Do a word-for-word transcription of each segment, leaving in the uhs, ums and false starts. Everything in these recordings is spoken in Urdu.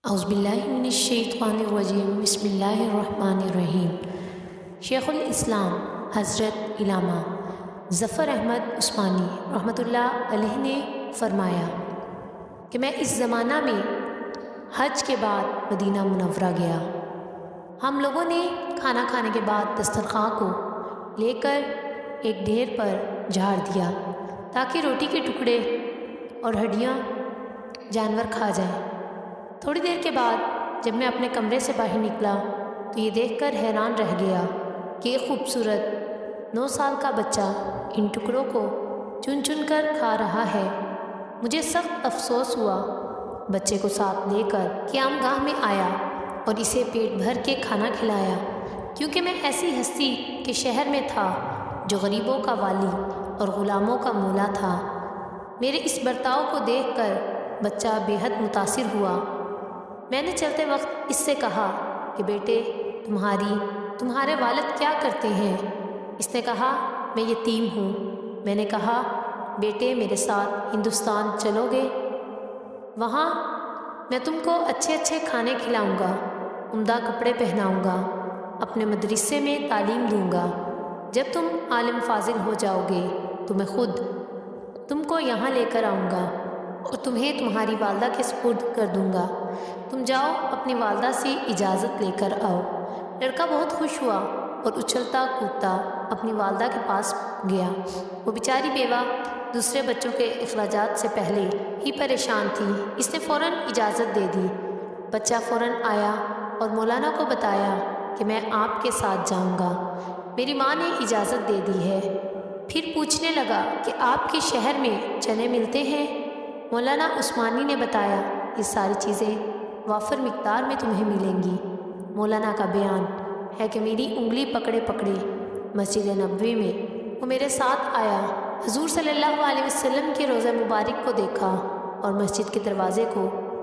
اعوذ باللہ من الشیطان الرجیم بسم اللہ الرحمن الرحیم۔ شیخ الاسلام حضرت علامہ ظفر احمد عثمانی رحمۃ اللہ علیہ نے فرمایا کہ میں اس زمانہ میں حج کے بعد مدینہ منورہ گیا۔ ہم لوگوں نے کھانا کھانے کے بعد دسترخوان کو لے کر ایک ڈھیر پر جھاڑ دیا تاکہ روٹی کے ٹکڑے اور ہڈیاں جانور کھا جائیں۔ تھوڑی دیر کے بعد جب میں اپنے کمرے سے باہر نکلا تو یہ دیکھ کر حیران رہ گیا کہ ایک خوبصورت نو سال کا بچہ ان ٹکڑوں کو چن چن کر کھا رہا ہے۔ مجھے سخت افسوس ہوا۔ بچے کو ساتھ لے کر قیام گاہ میں آیا اور اسے پیٹ بھر کے کھانا کھلایا، کیونکہ میں ایسی ہستی کے شہر میں تھا جو غریبوں کا والی اور غلاموں کا مولا تھا۔ میرے اس برتاؤ کو دیکھ کر بچہ بے حد متاثر ہوا۔ میں نے چلتے وقت اس سے کہا کہ بیٹے تمہاری تمہارے والد کیا کرتے ہیں؟ اس نے کہا میں یتیم ہوں۔ میں نے کہا بیٹے میرے ساتھ ہندوستان چلو گے؟ وہاں میں تم کو اچھے اچھے کھانے کھلاؤں گا، عمدہ کپڑے پہناؤں گا، اپنے مدرسے میں تعلیم دوں گا۔ جب تم عالم فاضل ہو جاؤ گے تو میں خود تم کو یہاں لے کر آؤں گا اور تمہیں تمہاری والدہ کے سپرد کر دوں گا۔ تم جاؤ اپنی والدہ سے اجازت لے کر آؤ۔ لڑکا بہت خوش ہوا اور اچھلتا کودتا اپنی والدہ کے پاس گیا۔ وہ بیچاری بیوہ دوسرے بچوں کے اخراجات سے پہلے ہی پریشان تھی۔ اس نے فوراً اجازت دے دی۔ بچہ فوراً آیا اور مولانا کو بتایا کہ میں آپ کے ساتھ جاؤں گا، میری ماں نے اجازت دے دی ہے۔ پھر پوچھنے لگا کہ آپ کے شہر میں چنے ملتے ہیں؟ مولانا عثمانی نے بتایا یہ ساری چیزیں وافر مقدار میں تمہیں ملیں گی۔ مولانا کا بیان ہے کہ میری انگلی پکڑے پکڑے مسجد نبوی میں وہ میرے ساتھ آیا، حضور صلی اللہ علیہ وسلم کے روضہ مبارک کو دیکھا اور مسجد کے دروازے کو،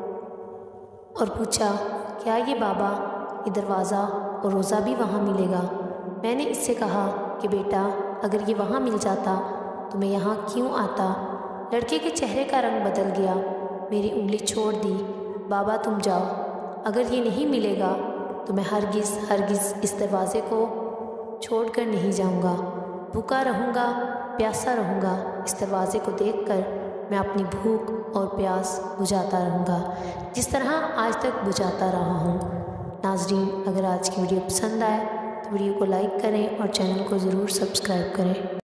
اور پوچھا کیا یہ بابا یہ دروازہ اور روضہ بھی وہاں ملے گا؟ میں نے اس سے کہا کہ بیٹا اگر یہ وہاں مل جاتا تو میں یہاں کیوں آتا؟ لڑکے کے چہرے کا رنگ بدل گیا۔ میری انگلی چھوڑ دی۔ بابا تم جاؤ، اگر یہ نہیں ملے گا تو میں ہرگز ہرگز اس دروازے کو چھوڑ کر نہیں جاؤں گا، بھوکا رہوں گا، پیاسا رہوں گا۔ اس دروازے کو دیکھ کر میں اپنی بھوک اور پیاس بجھاتا رہوں گا جس طرح آج تک بجھاتا رہا ہوں۔ ناظرین اگر آج کی ویڈیو پسند آئے تو ویڈیو کو لائک کریں اور چینل کو ضرور سبسکرائب کریں۔